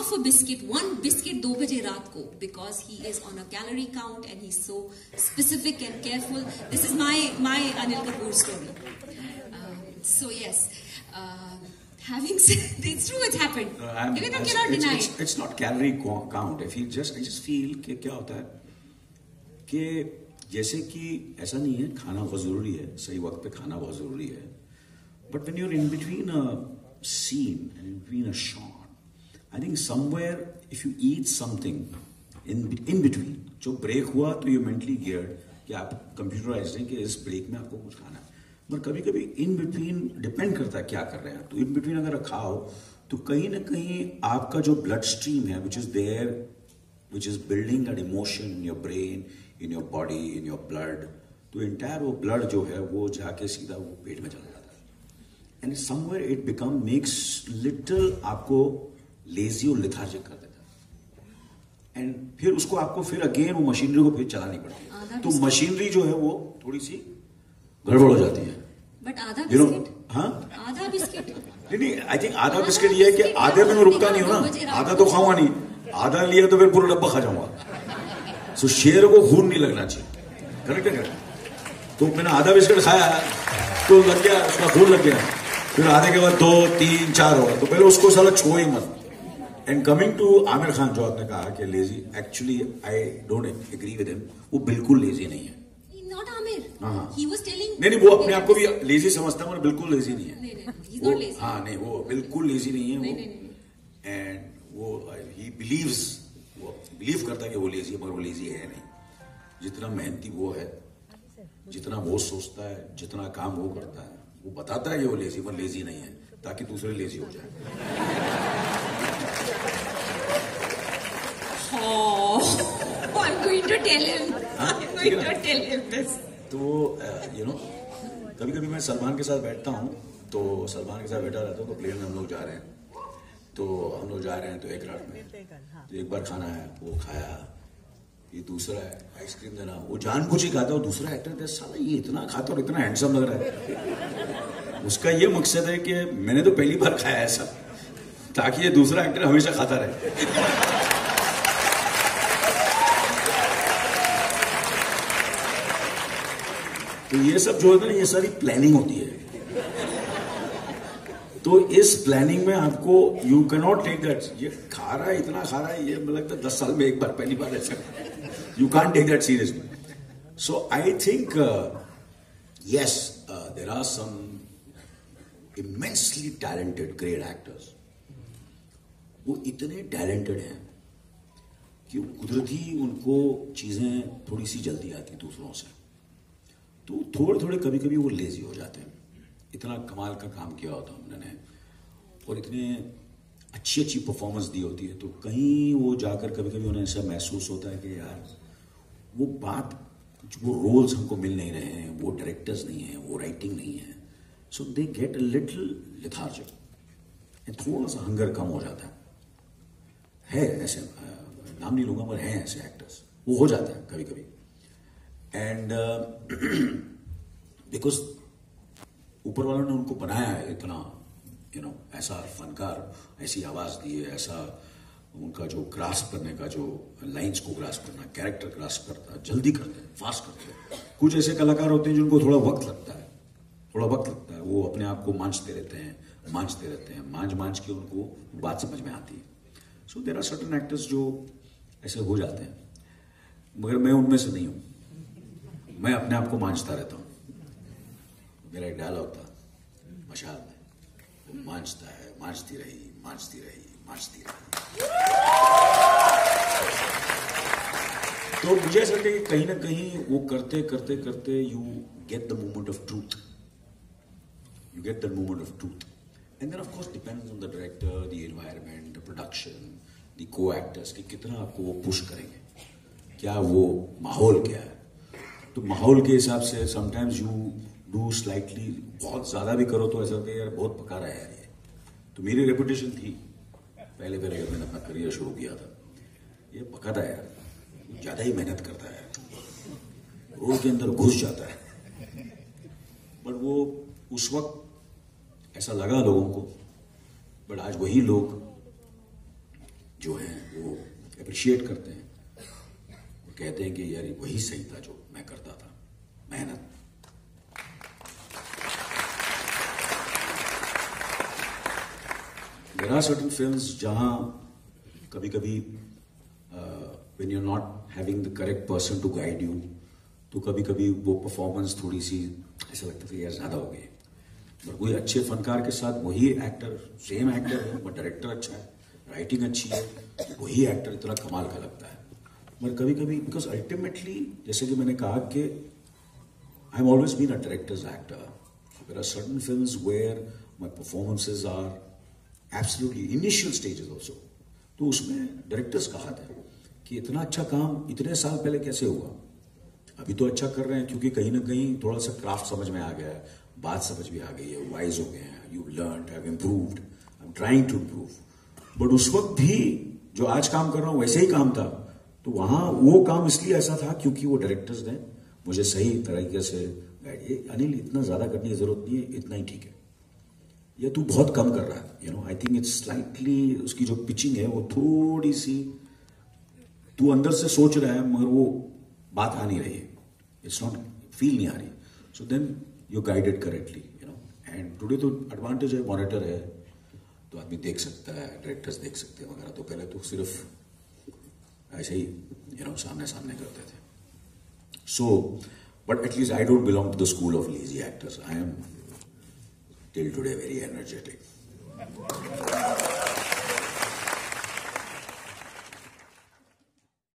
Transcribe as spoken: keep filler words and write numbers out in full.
half a biscuit, one biscuit दो बजे रात को, because he is on a calorie count and he's so specific and careful. This is my my Anil Kapoor story. Um, so yes, uh, having said it's true, it's happened. No, I'm, Even I it's, cannot it's, deny it's, it. it's not calorie count. I feel just I just feel कि क्या होता है कि जैसे कि ऐसा नहीं है खाना बहुत जरूरी है, सही वक्त पे खाना बहुत जरूरी है. But when you're in between a scene and in between a shot, I think somewhere if you eat something in in between, जो ब्रेक हुआ तो you mentally geared कि आप कंप्यूटराइज्ड हैं कि इस ब्रेक में आपको कुछ खाना है. पर कभी कभी इन बिटवीन डिपेंड करता है क्या कर रहे हैं. तो इन बिटवीन अगर खाओ तो कहीं ना कहीं आपका जो ब्लड स्ट्रीम है which is there, which is building that emotion in your brain, in your body, in your blood, तो इंटायर वो ब्लड जो है वो जाके सीधा वो पेट में चला जाता है. And somewhere it become makes little आपको लेजी और लिथार्जिक कर देता है. एंड फिर उसको आपको फिर अगेन वो मशीनरी को फिर चलानी पड़ती है. तो मशीनरी जो है वो थोड़ी सी गड़बड़ हो जाती है. बट आधा बिस्किट, हाँ आधा बिस्किट नहीं नहीं आई थिंक आधा बिस्किट ये है कि आधे में मैं रुकता नहीं हूं ना, आधा तो खाऊंगा नहीं, आधा लिया तो फिर पूरा डब्बा खा जाऊंगा. सो शेर को खून नहीं लगना चाहिए. करेक्ट है करेक्ट. तो मैंने आधा बिस्किट खाया तो लग गया, उसका खून लग गया. फिर आधे के बाद दो तीन चार होगा तो पहले उसको साला छो ही मत. And coming to Aamir Khan जो आपने कहा कि lazy, actually I don't agree with him. वो बिल्कुल लेजी नहीं है. Not Amir. हाँ. He was telling. नहीं नहीं वो अपने आप को भी लेजी समझता है, बिल्कुल लेजी नहीं है. नहीं नहीं, he's वो, not lazy. हाँ नहीं वो बिल्कुल लेजी नहीं है. नहीं वो नहीं नहीं. एंड वो ही बिलीव्स, वो बिलीव करता है कि वो लेजी है, मगर वो लेजी है नहीं. जितना मेहनती वो है, जितना वो सोचता है, जितना काम वो करता है, वो बताता है कि वो लेजी, पर लेजी नहीं है ताकि दूसरे लेजी हो जाए. Oh, I'm going to tell him. I'm going to tell him this. तो यू नो कभी कभी मैं सलमान के साथ बैठता हूँ, तो सलमान के साथ बैठा रहता हूँ तो प्लेन में हम लोग जा रहे हैं, तो हम लोग जा रहे हैं तो एक रात में तो एक बार खाना है वो खाया, ये दूसरा है आइसक्रीम देना, वो जानबूझ ही खाता है. दूसरा एक्टर साला ये इतना खाता और इतना हैंडसम लग रहा है. उसका ये मकसद है कि मैंने तो पहली बार खाया ऐसा, ताकि ये दूसरा एक्टर हमेशा खाता रहे. तो ये सब जो है ना, ये सारी प्लानिंग होती है. तो इस प्लानिंग में आपको you can not take that. ये खा रहा है, इतना खा रहा है, ये मतलब लगता है दस साल में एक बार पहली बार ऐसा. You can't take that seriously. So I think yes there are some immensely talented great actors. वो इतने टैलेंटेड हैं कि कुदरती उनको चीजें थोड़ी सी जल्दी आती दूसरों से, तो थोड़े थोड़े कभी कभी वो लेजी हो जाते हैं. इतना कमाल का काम किया होता है उन्होंने और इतने अच्छी अच्छी परफॉर्मेंस दी होती है, तो कहीं वो जाकर कभी कभी उन्हें ऐसा महसूस होता है कि यार वो बात, वो रोल्स हमको मिल नहीं रहे हैं, वो डायरेक्टर्स नहीं हैं, वो राइटिंग नहीं है. So they get a little lethargic, थोड़ा सा हंगर कम हो जाता है. है ऐसे, नाम नहीं लूंगा, पर हैं ऐसे एक्टर्स, वो हो जाता है कभी कभी. एंड बिकॉज ऊपर वालों ने उनको बनाया है इतना, यू नो, ऐसा फनकार, ऐसी आवाज दी है, ऐसा उनका जो ग्रास्प करने का, जो लाइंस को ग्रास्प करना, कैरेक्टर ग्रास्प करता है, जल्दी करते हैं, फास्ट करते हैं. कुछ ऐसे कलाकार होते हैं जिनको थोड़ा वक्त लगता है, थोड़ा वक्त लगता है. वो अपने आप को मांझते रहते हैं, मांझते रहते हैं, मांझ मांझ के उनको बात समझ में आती है. So there are certain actors जो ऐसे हो जाते हैं, मगर मैं उनमें से नहीं हूं. मैं अपने आप को मांझता रहता हूं. मेरा एक डायलॉग था मशाल में, वो मांझता है, मांझती रही, मांझती रही, मांझती रही. तो मुझे ऐसा लगता है कि कहीं ना कहीं वो करते करते करते you get the moment of truth, you get the moment of truth. And then of course depends on the director, the environment, the production, the co-actors कि कितना आपको वो पुश करेंगे, क्या वो माहौल क्या है. तो माहौल के हिसाब से समटाइम्स यू डू स्लाइटली, बहुत ज्यादा भी करो तो ऐसा होता है यार बहुत पका रहा है यार ये. तो मेरी रेपुटेशन थी पहले पहले जब मैंने अपना करियर शुरू किया था, ये पका था यार, ज्यादा ही मेहनत करता है, रोल के अंदर घुस जाता है. बट वो उस वक्त ऐसा लगा लोगों को, बट आज वही लोग जो हैं वो अप्रिशिएट करते हैं, वो कहते हैं कि यार वही सही था जो मैं करता था, मेहनत। There are certain films जहां कभी कभी when you're not having the correct person to guide you, तो कभी कभी वो परफॉर्मेंस थोड़ी सी ऐसा लगता है यार ज्यादा हो गई। पर कोई अच्छे फनकार के साथ वही एक्टर, सेम एक्टर है बट डायरेक्टर अच्छा है, राइटिंग अच्छी है, वही एक्टर इतना कमाल का लगता है। मगर कभी कभी बिकॉज अल्टीमेटली जैसे कि मैंने कहा कि I am always been a director's actor, there are certain films where my performances are absolutely initial stages also, तो उसमें डायरेक्टर्स का हाथ है कि इतना अच्छा काम इतने साल पहले कैसे हुआ। अभी तो अच्छा कर रहे हैं क्योंकि कहीं ना कहीं थोड़ा सा क्राफ्ट समझ में आ गया है, बात समझ में आ गई है, वाइज हो गए हैं, you learned, have improved, I am trying to improve. But उस वक्त भी जो आज काम कर रहा हूं वैसे ही काम था, तो वहां वो काम इसलिए ऐसा था क्योंकि वो डायरेक्टर्स ने मुझे सही तरीके से गाइड, अनिल इतना ज्यादा करने की जरूरत नहीं है, इतना ही ठीक है, या तू बहुत कम कर रहा है, you know. I think it's slightly उसकी जो पिचिंग है वो थोड़ी सी तू अंदर से सोच रहा है मगर वो बात आ नहीं रही है, इट्स नॉट फील नहीं आ रही, so then you guided correctly, you know. And today तो एडवांटेज है, मॉनिटर है, तो आदमी देख सकता है, डायरेक्टर्स देख सकते हैं वगैरह। तो पहले तो सिर्फ ऐसे ही यू नो सामने सामने करते थे। So but at least I don't belong to the school of lazy actors, I am till today very energetic.